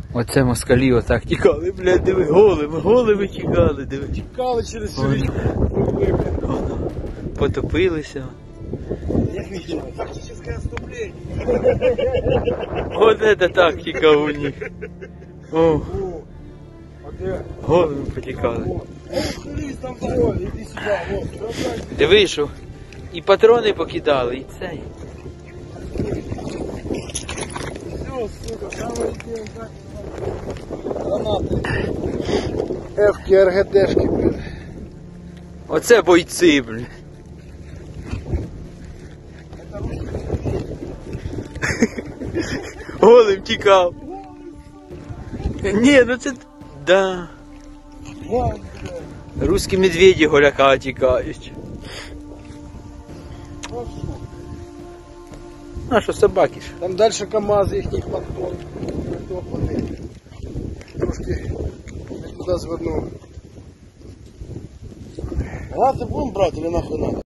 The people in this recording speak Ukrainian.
Оце москалі отак тікали, блядь, диви, голими тікали, диви. Тікали через цю річку. Потопилися. Як нічого, тактичне отступлення. Вот это тактика у них. О, А де? голими потікали. Лізь там поле, іди сюди, вот. Диви, що і патрони покидали, і цей. Все, сука, самое дело. Гранати. Фки, РГДшки, блин. Оце бойці, блін. Голим тікав. Ні, ну це... Да. Русські медведі голяка тікають. А що, собаки ж? Там дальше КамАЗ їхніх подтон. Трошки не туди звернув. Гранати будемо брати или нахуй надо?